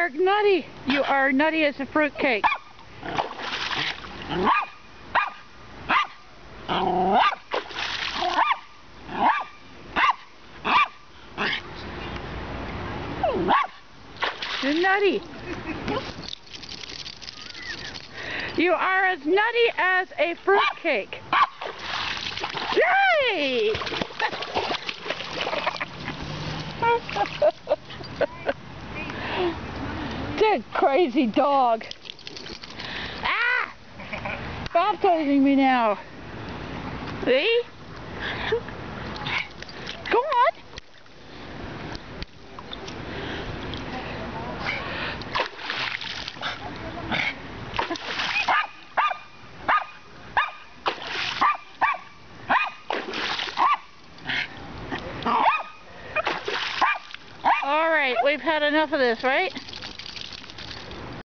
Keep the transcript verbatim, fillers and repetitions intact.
are nutty. You are nutty as a fruitcake. You're nutty. You are as nutty as a fruitcake. Yay! That crazy dog. Ah! Stop touching me now. See? Go on. All right, we've had enough of this, right?